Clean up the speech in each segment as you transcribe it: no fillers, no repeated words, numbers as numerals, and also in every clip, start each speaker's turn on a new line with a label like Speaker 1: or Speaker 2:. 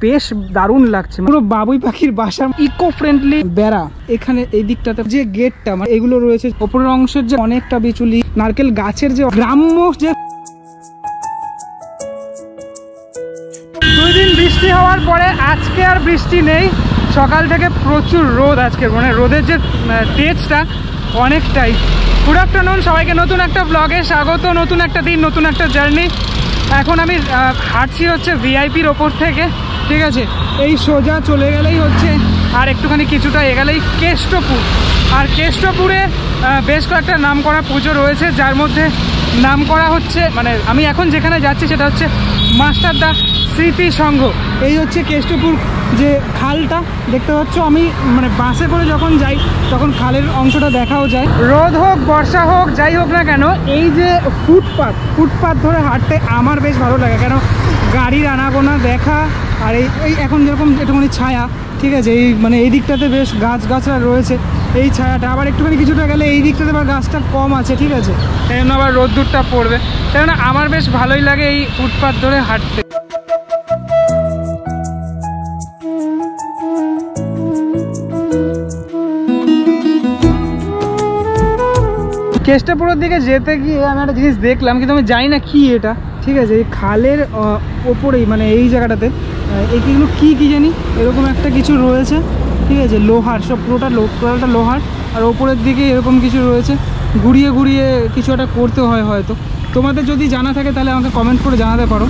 Speaker 1: বেশ দারুণ লাগছে, পুরো বাবুই পাখির বাসা, ইকো ফ্রেন্ডলি বেড়া। এখানে এই দিকটাতে যে গেটটা মানে এগুলো রয়েছে, ওপরের অংশের যে অনেকটা বিচুলি, নারকেল গাছের যে গ্রাম্য যে। 2 দিন বৃষ্টি হওয়ার পরে আজকে আর বৃষ্টি নেই, সকাল থেকে প্রচুর রোদ আজকে, মানে রোদের যে তেজটা অনেকটাই। গুড আফটারনুন সবাইকে, নতুন একটা ব্লগে স্বাগত। নতুন একটা দিন, নতুন একটা জার্নি। এখন আমি হাঁটছি হচ্ছে ভিআইপির ওপর থেকে, ঠিক আছে। এই সোজা চলে গেলেই হচ্ছে আর একটুখানি কিছুটা এগেলেই কেষ্টপুর। আর কেষ্টপুরে বেশ কয়েকটা নাম করা পুজো রয়েছে, যার মধ্যে নাম করা হচ্ছে, মানে আমি এখন যেখানে যাচ্ছি সেটা হচ্ছে মাস্টারদা স্মৃতি সংঘ। এই হচ্ছে কেষ্টপুর যে খালটা দেখতে পাচ্ছ। আমি মানে বাসে করে যখন যাই তখন খালের অংশটা দেখাও যায়। রোদ হোক বর্ষা হোক যাই হোক না কেন, এই যে ফুটপাথ ধরে হাঁটতে আমার বেশ ভালো লাগে, কেন গাড়ির আনাগোনা দেখা। আর এই এখন যেরকম একটুখানি ছায়া, ঠিক আছে, এই মানে এই দিকটাতে বেশ গাছগাছরা রয়েছে, এই ছায়াটা। আবার একটুখানি কিছুটা গেলে এই দিকটাতে আবার গাছটা কম আছে, ঠিক আছে, এই জন্য আবার রোদ্দুরটা পড়বে। তাই জন্য আমার বেশ ভালোই লাগে এই ফুটপাথ ধরে হাঁটতে। কেষ্টপুরের দিকে যেতে গিয়ে আমি একটা জিনিস দেখলাম, কিন্তু আমি জানি না কি এটা, ঠিক আছে। এই খালের ওপরেই মানে এই জায়গাটাতে এইগুলো কি জানি এরকম একটা কিছু রয়েছে, ঠিক আছে, লোহার, সব টোটালটা লোহার। আর ওপরের দিকে এরকম কিছু রয়েছে, ঘুরিয়ে ঘুরিয়ে কিছু একটা করতে হয় হয়তো। তোমাদের যদি জানা থাকে তাহলে আমাকে কমেন্ট করে জানাতে পারো।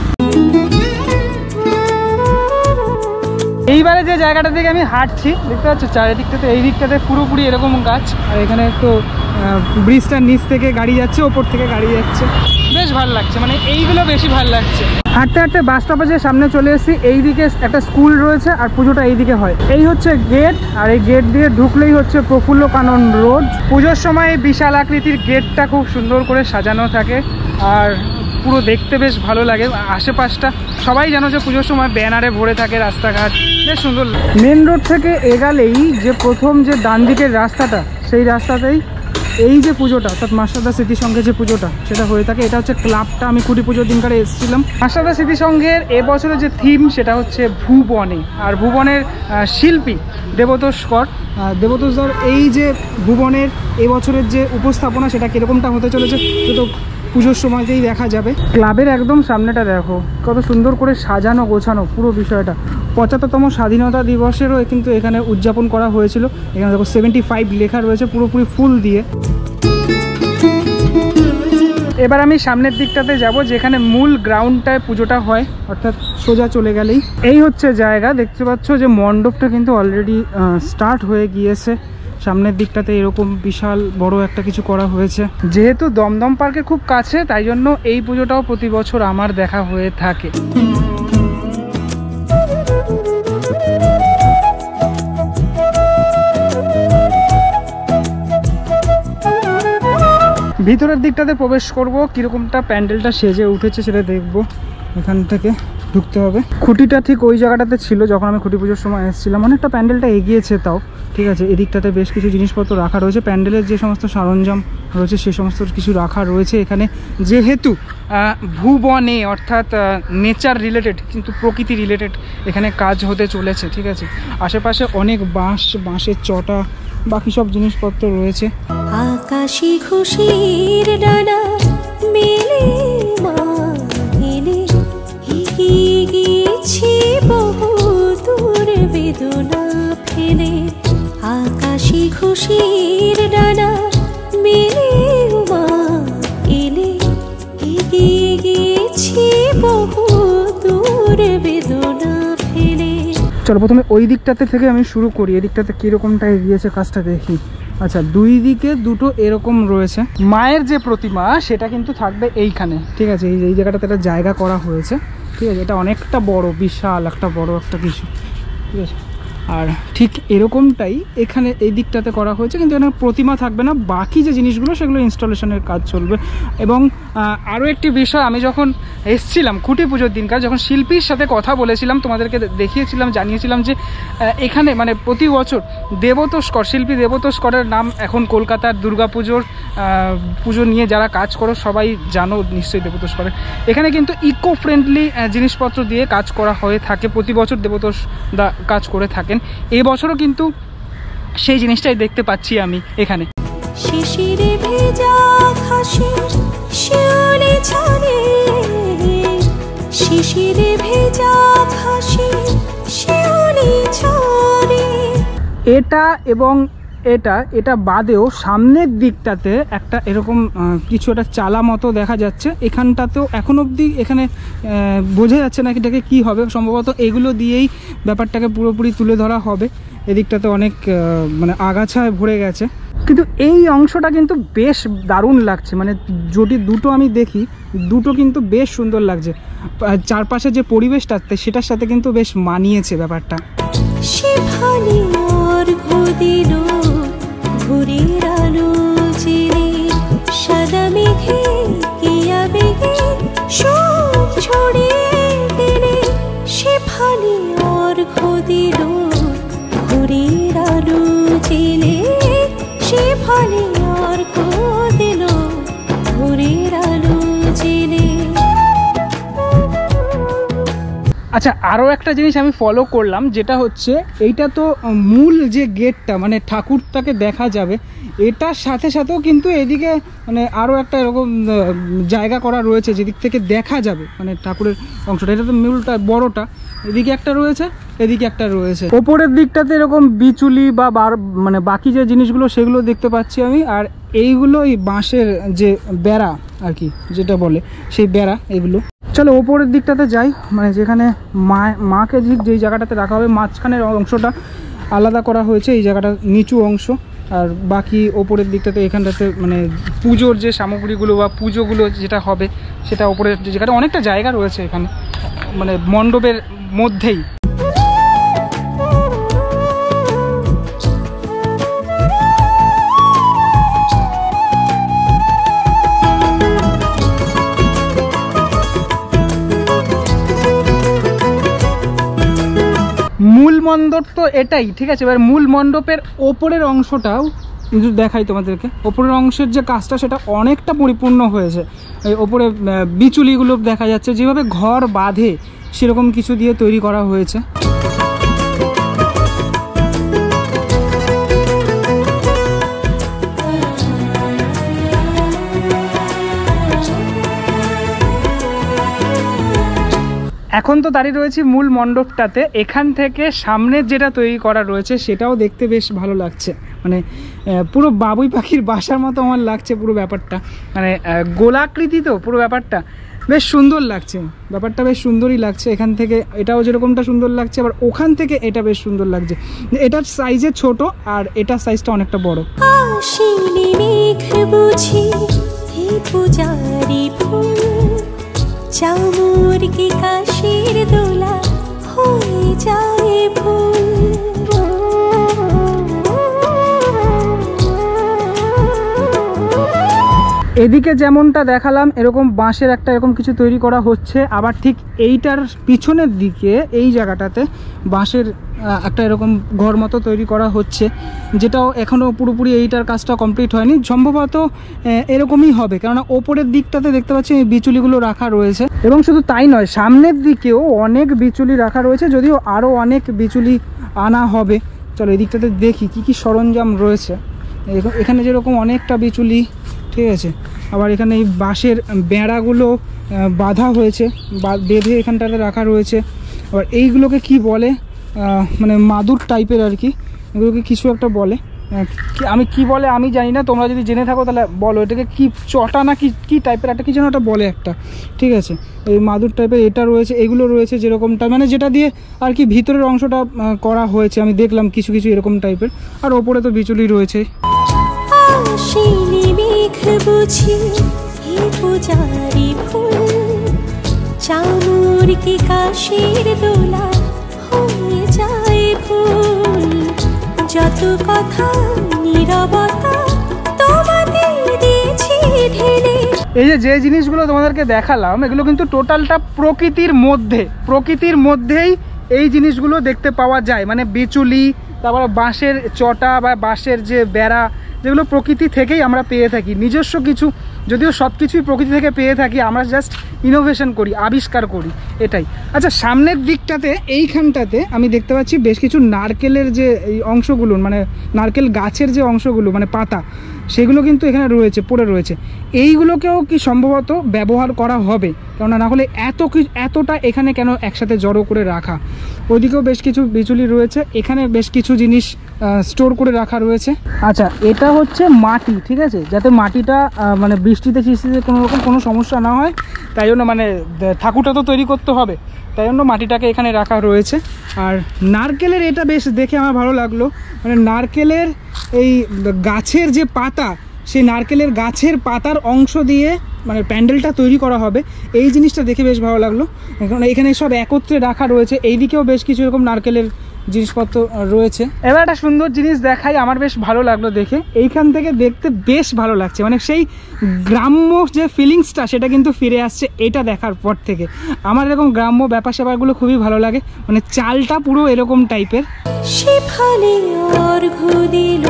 Speaker 1: এইবারে যে জায়গাটা থেকে আমি হাঁটছি দেখতে পাচ্ছ, চারিদিকটাতে এই দিকটাতে পুরোপুরি এরকম গাছ। আর এখানে তো ব্রিজটার নিচ থেকে গাড়ি যাচ্ছে, ওপর থেকে গাড়ি যাচ্ছে, বেশ ভালো লাগছে, মানে এইগুলো বেশি ভালো লাগছে। হাঁটতে হাঁটতে বাস স্টপেজের সামনে চলে এসেছি। এইদিকে একটা স্কুল রয়েছে আর পুজোটা এইদিকে হয়। এই হচ্ছে গেট, আর এই গেট দিয়ে ঢুকলেই হচ্ছে প্রফুল্ল কানন রোড। পুজোর সময় বিশাল আকৃতির গেটটা খুব সুন্দর করে সাজানো থাকে, আর পুরো দেখতে বেশ ভালো লাগে। আশেপাশটা সবাই জানো যে পুজোর সময় ব্যানারে ভরে থাকে রাস্তাঘাট, বেশ সুন্দর। মেন রোড থেকে এগালেই যে প্রথম যে ডান দিকের রাস্তাটা, সেই রাস্তাতেই এই যে পুজোটা, অর্থাৎ মাস্টারদা স্মৃতি সংঘের যে পুজোটা সেটা হয়ে থাকে। এটা হচ্ছে ক্লাবটা, আমি খুঁটি পুজোর দিনকারে এসেছিলাম। মাস্টারদা স্মৃতি সংঘের এবছরের যে থিম সেটা হচ্ছে ভুবনে, আর ভুবনের শিল্পী দেবতোষ কর। দেবতোষদার এই যে ভুবনের এবছরের যে উপস্থাপনা সেটা কীরকমটা হতে চলেছে তো পুজোর সময়তেই দেখা যাবে। ক্লাবের একদম সামনেটা দেখো কত সুন্দর করে সাজানো গোছানো পুরো বিষয়টা। 75তম স্বাধীনতা দিবসেরও কিন্তু এখানে উদযাপন করা হয়েছিল। এখানে দেখো 75 লেখা রয়েছে পুরোপুরি ফুল দিয়ে। এবার আমি সামনের দিকটাতে যাব, যেখানে মূল গ্রাউন্ডটায় পুজোটা হয়, অর্থাৎ সোজা চলে গেলেই এই হচ্ছে জায়গা। দেখতে পাচ্ছ যে মণ্ডপটা কিন্তু অলরেডি স্টার্ট হয়ে গিয়েছে। সামনের দিকটাতে এরকম বিশাল বড় একটা কিছু করা হয়েছে। যেহেতু দমদম পার্কের খুব কাছে, তাই জন্য এই পুজোটাও প্রতি বছর আমার দেখা হয়ে থাকে। ভিতরের দিকটাতে প্রবেশ করব, কিরকমটা প্যান্ডেলটা সেজে উঠেছে সেটা দেখব। এখান থেকে ঢুকতে হবে। খুঁটিটা ঠিক ওই জায়গাটাতে ছিল যখন আমি খুঁটি পুজোর সময় এসেছিলাম। অনেকটা প্যান্ডেলটা এগিয়েছে তাও, ঠিক আছে। এদিকটাতে বেশ কিছু জিনিসপত্র রাখা রয়েছে, প্যান্ডেলের যে সমস্ত সরঞ্জাম রয়েছে সে সমস্ত কিছু রাখা রয়েছে এখানে। যেহেতু ভুবনে অর্থাৎ নেচার রিলেটেড, কিন্তু প্রকৃতি রিলেটেড এখানে কাজ হতে চলেছে, ঠিক আছে। আশেপাশে অনেক বাঁশের চটা বাকি সব জিনিসপত্র রয়েছে।
Speaker 2: আকাশী খুশির ডানা মেলে মাহিলে এগিয়ে গেছি বহু দূর বেদনা ফেলে। আকাশী খুশির ডানা মেলে মাহিলে এগিয়ে গেছি বহু দূর বেদনা ফেলে।
Speaker 1: চলো প্রথমে ওই দিকটাতে থেকে আমি শুরু করি। এদিকটাতে কীরকমটা এগিয়েছে কাজটা দেখি। আচ্ছা, দুই দিকে দুটো এরকম রয়েছে। মায়ের যে প্রতিমা সেটা কিন্তু থাকবে এইখানে, ঠিক আছে। এই জায়গাটাতে একটা জায়গা করা হয়েছে, ঠিক আছে। এটা অনেকটা বড়, বিশাল একটা বড় একটা কিছু, ঠিক আছে। আর ঠিক এরকমটাই এখানে এই দিকটাতে করা হয়েছে, কিন্তু এখানে প্রতিমা থাকবে না, বাকি যে জিনিসগুলো সেগুলো ইনস্টলেশনের কাজ চলবে। এবং আরও একটি বিষয়, আমি যখন এসছিলাম খুঁটি পুজোর দিনকার, যখন শিল্পীর সাথে কথা বলেছিলাম, তোমাদেরকে দেখিয়েছিলাম, জানিয়েছিলাম যে এখানে মানে প্রতি বছর দেবতোষ্কর, শিল্পী দেবতোষ্করের নাম এখন কলকাতার দুর্গাপুজোর পুজো নিয়ে যারা কাজ করো সবাই জানো নিশ্চয়ই দেবতোষ্করের। এখানে কিন্তু ইকো ফ্রেন্ডলি জিনিসপত্র দিয়ে কাজ করা হয়ে থাকে, প্রতি বছর দেবতোষ দা কাজ করে থাকেন। এই বছরও কিন্তু সেই জিনিসটাই দেখতে পাচ্ছি আমি এখানে।
Speaker 2: শিশিরে ভেজা ঘাসে শিউলি ছড়ে, শিশিরে ভেজা ঘাসে শিউলি ছড়ে।
Speaker 1: এটা এবং এটা বাদেও সামনের দিকটাতে একটা এরকম কিছু একটা চালা মতো দেখা যাচ্ছে। এখানটাতেও এখন অবধি এখানে বোঝা যাচ্ছে না এটাকে কী হবে, সম্ভবত এগুলো দিয়েই ব্যাপারটাকে পুরোপুরি তুলে ধরা হবে। এদিকটাতে অনেক মানে আগাছায় ভরে গেছে, কিন্তু এই অংশটা কিন্তু বেশ দারুণ লাগছে। মানে যদি দুটো আমি দেখি, দুটো কিন্তু বেশ সুন্দর লাগছে, চারপাশে যে পরিবেশটা সেটার সাথে কিন্তু বেশ মানিয়েছে ব্যাপারটা।
Speaker 2: শিফালি আর ঘুদিল ভোরের আলো জেলে, সাদা মেঘে কিয়া বেগে সব ছড়িয়ে দিলে। শিফালি আর ঘুদিল ভোরের আলো জেলে, শিফালি আর ঘুদিল ভোরের আলো জেলে।
Speaker 1: আচ্ছা, আরও একটা জিনিস আমি ফলো করলাম, যেটা হচ্ছে এইটা তো মূল যে গেটটা, মানে ঠাকুরটাকে দেখা যাবে, এটার সাথে সাথেও কিন্তু এদিকে মানে আরও একটা এরকম জায়গা করা রয়েছে যেদিক থেকে দেখা যাবে মানে ঠাকুরের অংশটা। এটা তো মূলটা বড়টা, এদিকে একটা রয়েছে, এদিকে একটা রয়েছে। ওপরের দিকটাতে এরকম বিচুলি বা মানে বাকি যে জিনিসগুলো সেগুলো দেখতে পাচ্ছি আমি। আর এইগুলো এই বাঁশের যে বেড়া আর কি যেটা বলে, সেই বেড়া এগুলো। চলো ওপরের দিকটাতে যাই, মানে যেখানে মাকে যেই জায়গাটাতে রাখা হবে, মাঝখানের অংশটা আলাদা করা হয়েছে, এই জায়গাটা নিচু অংশ। আর বাকি ওপরের দিকটাতে এখানটাতে মানে পুজোর যে সামগ্রীগুলো বা পুজোগুলো যেটা হবে সেটা ওপরের জায়গাটা অনেকটা জায়গা রয়েছে এখানে, মানে মণ্ডপের মধ্যেই। মূল মণ্ডপ তো এটাই, ঠিক আছে। এবার মূল মণ্ডপের ওপরের অংশটাও দেখাই তোমাদেরকে। ওপরের অংশের যে কাজটা সেটা অনেকটা পরিপূর্ণ হয়েছে। এই ওপরে বিচুলিগুলো দেখা যাচ্ছে, যেভাবে ঘর বাঁধে সেরকম কিছু দিয়ে তৈরি করা হয়েছে। এখন তো দাঁড়িয়ে রয়েছি মূল মণ্ডপটাতে। এখান থেকে সামনের যেটা তৈরি করা রয়েছে সেটাও দেখতে বেশ ভালো লাগছে, মানে পুরো বাবুই পাখির বাসার মতো আমার লাগছে পুরো ব্যাপারটা। মানে গোলাকৃতি তো পুরো ব্যাপারটা, বেশ সুন্দর লাগছে ব্যাপারটা, বেশ সুন্দরই লাগছে। এখান থেকে এটাও যেরকমটা সুন্দর লাগছে, আবার ওখান থেকে এটা বেশ সুন্দর লাগছে। এটার সাইজে ছোট আর এটার সাইজটা অনেকটা বড়।
Speaker 2: আশিনি মেঘ বুঝি হে পূজারি ফুল, চাউর কি কাশির দোলা হয়ে যায় ভুল।
Speaker 1: এদিকে যেমনটা দেখালাম এরকম বাঁশের একটা এরকম কিছু তৈরি করা হচ্ছে, আবার ঠিক এইটার পিছনের দিকে এই জায়গাটাতে বাঁশের একটা এরকম ঘর মতো তৈরি করা হচ্ছে, যেটাও এখনও পুরোপুরি এইটার কাজটা কমপ্লিট হয়নি। সম্ভবত এরকমই হবে, কেননা ওপরের দিকটাতে দেখতে পাচ্ছি এই বিচুলিগুলো রাখা রয়েছে। এবং শুধু তাই নয়, সামনের দিকেও অনেক বিচুলি রাখা রয়েছে, যদিও আরও অনেক বিচুলি আনা হবে। চলো এই দিকটাতে দেখি কি কি সরঞ্জাম রয়েছে। এখানে যেরকম অনেকটা বিচুলি, ঠিক আছে। আবার এখানে এই বাঁশের বেড়াগুলো বাঁধা হয়েছে, বেঁধে এখানটাতে রাখা রয়েছে। আবার এইগুলোকে কি বলে, মানে মাদুর টাইপের আর কি, এগুলোকে কিছু একটা বলে। আমি কি বলে আমি জানি না, তোমরা যদি জেনে থাকো তাহলে বলো। এটাকে কি চটা না কি টাইপের একটা কি যেন একটা বলে একটা, ঠিক আছে। এই মাদুর টাইপের এটা রয়েছে, এগুলো রয়েছে যেরকমটা, মানে যেটা দিয়ে আর কি ভিতরের অংশটা করা হয়েছে। আমি দেখলাম কিছু কিছু এরকম টাইপের। আর ওপরে তো বিচুলি রয়েছে।
Speaker 2: আশিনি মেঘ বুঝি হে পূজারি ফুল, চাউর কি কাশির দোলা হয়ে যায় ভুল। কত কথা নীরবতা তোমাদের দিয়েছি ঢেলে।
Speaker 1: এই যে জিনিসগুলো তোমাদেরকে দেখালাম এগুলো কিন্তু টোটালটা প্রকৃতির মধ্যেই এই জিনিসগুলো দেখতে পাওয়া যায়, মানে বিচুলি, তারপরে বাঁশের চটা বা বাঁশের যে বেড়া, যেগুলো প্রকৃতি থেকেই আমরা পেয়ে থাকি। নিজস্ব কিছু, যদিও সব কিছুই প্রকৃতি থেকে পেয়ে থাকি, আমরা জাস্ট ইনোভেশন করি, আবিষ্কার করি, এটাই। আচ্ছা, সামনের দিকটাতে এইখানটাতে আমি দেখতে পাচ্ছি বেশ কিছু নারকেলের যে এই অংশগুলো, মানে নারকেল গাছের যে অংশগুলো, মানে পাতা, সেগুলো কিন্তু এখানে রয়েছে, পড়ে রয়েছে। এইগুলোকেও কি সম্ভবত ব্যবহার করা হবে, কেননা না হলে এতটা এখানে কেন একসাথে জড়ো করে রাখা। ওইদিকেও বেশ কিছু বিচুলি রয়েছে, এখানে বেশ কিছু জিনিস স্টোর করে রাখা রয়েছে। আচ্ছা, এটা হচ্ছে মাটি, ঠিক আছে, যাতে মাটিটা মানে বৃষ্টিতে কোনো সমস্যা না হয়, তাই জন্য মানে ঠাকুরটা তো তৈরি করতে হবে, তাই জন্য মাটিটাকে এখানে রাখা রয়েছে। আর নারকেলের এটা বেশ দেখে আমার ভালো লাগলো, মানে নারকেলের এই গাছের যে পাতা, সেই নারকেলের গাছের পাতার অংশ দিয়ে মানে প্যান্ডেলটা তৈরি করা হবে, এই জিনিসটা দেখে বেশ ভালো লাগলো। কারণ এখানে সব একত্রে রাখা রয়েছে, এইদিকেও বেশ কিছু এরকম নারকেলের জিনিসপত্র রয়েছে। এবার একটা সুন্দর জিনিস দেখাই, আমার বেশ ভালো লাগলো দেখে, এইখান থেকে দেখতে বেশ ভালো লাগছে, মানে সেই গ্রাম্য যে ফিলিংসটা সেটা কিন্তু ফিরে আসছে এটা দেখার পর থেকে। আমার এরকম গ্রাম্য ব্যাপার স্যাপারগুলো খুবই ভালো লাগে, মানে চালটা পুরো এরকম টাইপের।
Speaker 2: সেখানে অর্ঘ্য দিল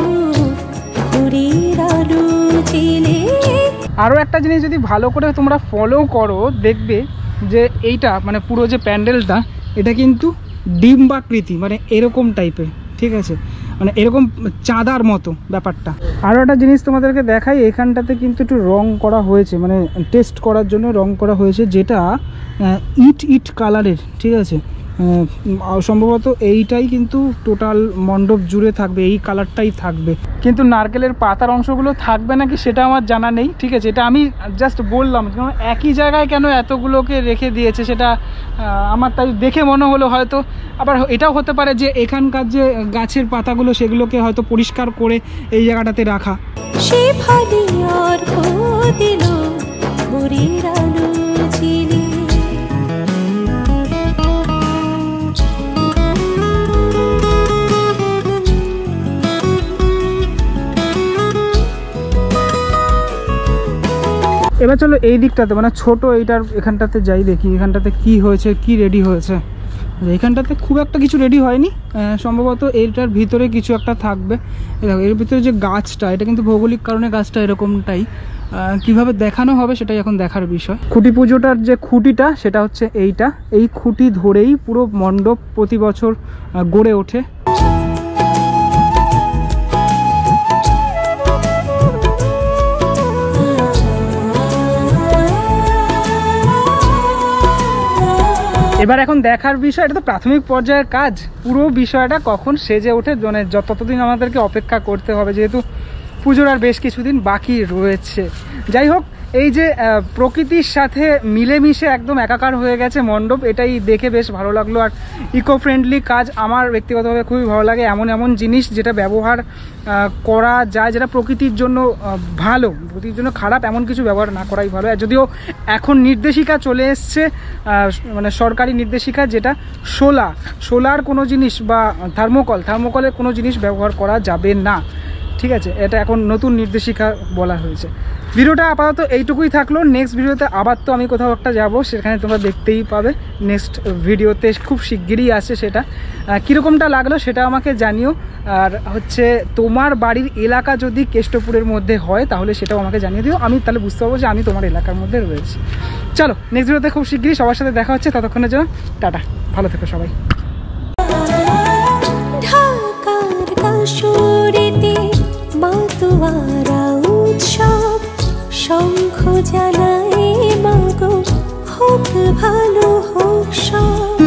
Speaker 2: ভোরের আলো জেলে।
Speaker 1: আরও একটা জিনিস যদি ভালো করে তোমরা ফলো করো, দেখবে যে এইটা মানে পুরো যে প্যান্ডেলটা, এটা কিন্তু ডিম্বাকৃতি, মানে এরকম টাইপের, ঠিক আছে, মানে এরকম চাঁদার মতো ব্যাপারটা। আরও একটা জিনিস তোমাদেরকে দেখাই, এখানটাতে কিন্তু একটু রং করা হয়েছে, মানে টেস্ট করার জন্য রং করা হয়েছে, যেটা ইট কালারের, ঠিক আছে। সম্ভবত এইটাই কিন্তু টোটাল মণ্ডপ জুড়ে থাকবে, এই কালারটাই থাকবে, কিন্তু নারকেলের পাতার অংশগুলো থাকবে নাকি সেটা আমার জানা নেই, ঠিক আছে। এটা আমি জাস্ট বললাম, কারণ একই জায়গায় কেন এতগুলোকে রেখে দিয়েছে সেটা আমার তাই দেখে মনে হলো। হয়তো আবার এটাও হতে পারে যে এখানকার যে গাছের পাতাগুলো সেগুলোকে হয়তো পরিষ্কার করে এই জায়গাটাতে রাখা।
Speaker 2: সে ভালে অর্ঘ্য দিল ভোরের আলো জেলে।
Speaker 1: এবার চলো এই দিকটাতে, মানে ছোট এইটার এখানটাতে যাই, দেখি এখানটাতে কি হয়েছে, কি রেডি হয়েছে। এইখানটাতে খুব একটা কিছু রেডি হয়নি, সম্ভবত এইটার ভিতরে কিছু একটা থাকবে। দেখো এর ভিতরে যে গাছটা, এটা কিন্তু ভৌগোলিক কারণে গাছটা এরকমটাই, কিভাবে দেখানো হবে সেটাই এখন দেখার বিষয়। খুঁটি পুজোটার যে খুঁটিটা সেটা হচ্ছে এইটা, এই খুঁটি ধরেই পুরো মণ্ডপ প্রতি বছর গড়ে ওঠে। এবার এখন দেখার বিষয়, এটা তো প্রাথমিক পর্যায়ের কাজ, পুরো বিষয়টা কখন সেজে ওঠে মানে ততদিন আমাদেরকে অপেক্ষা করতে হবে, যেহেতু পুজোর আর বেশ কিছুদিন বাকি রয়েছে। যাই হোক, এই যে প্রকৃতির সাথে মিলেমিশে একদম একাকার হয়ে গেছে মণ্ডপ, এটাই দেখে বেশ ভালো লাগলো। আর ইকো ফ্রেন্ডলি কাজ আমার ব্যক্তিগতভাবে খুবই ভালো লাগে, এমন জিনিস যেটা ব্যবহার করা যায়, যেটা প্রকৃতির জন্য ভালো, প্রকৃতির জন্য খারাপ এমন কিছু ব্যবহার না করাই ভালো। আর যদিও এখন নির্দেশিকা চলে এসছে, মানে সরকারি নির্দেশিকা, যেটা সোলার কোনো জিনিস বা থার্মোকলের কোনো জিনিস ব্যবহার করা যাবে না, ঠিক আছে, এটা এখন নতুন নির্দেশিকা বলা হয়েছে। ভিডিওটা আপাতত এইটুকুই থাকলো। নেক্সট ভিডিওতে আবার তো আমি কোথাও একটা যাবো, সেখানে তোমরা দেখতেই পাবে নেক্সট ভিডিওতে, খুব শিগগিরই আসছে। সেটা কীরকমটা লাগলো সেটা আমাকে জানিও। আর হচ্ছে তোমার বাড়ির এলাকা যদি কেষ্টপুরের মধ্যে হয় তাহলে সেটাও আমাকে জানিয়ে দিও, আমি তাহলে বুঝতে পারবো যে আমি তোমার এলাকার মধ্যে রয়েছি। চলো নেক্সট ভিডিওতে খুব শিগগিরই সবার সাথে দেখা হচ্ছে, ততক্ষণের জন্য টাটা, ভালো থেকো সবাই।
Speaker 2: ঢাকার কাশোরেতে মাতোয়ারা উৎসব, শঙ্খ জানায় মাগো হোক ভালো হোক সব।